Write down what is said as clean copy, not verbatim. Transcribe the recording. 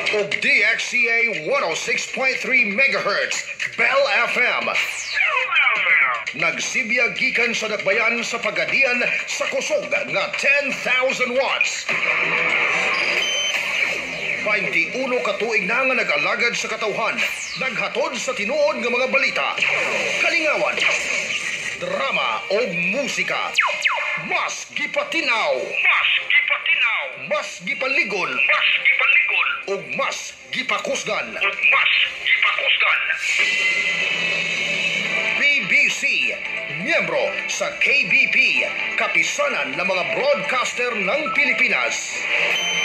ug DXCA 106.3 MHz Bell FM. Nagsibya gikan sa dakbayan sa pagadian sa kusog nga 10,000 watts. 21 katuig na nga nag-alagad sa katawhan, naghatod sa tinuod nga mga balita, kalingawan, drama o musika. Mas gipatinaw, mas gipaligon, ug mas gipakusgan. BBC, miyembro sa KBP, kapisanan ng mga broadcaster ng Pilipinas.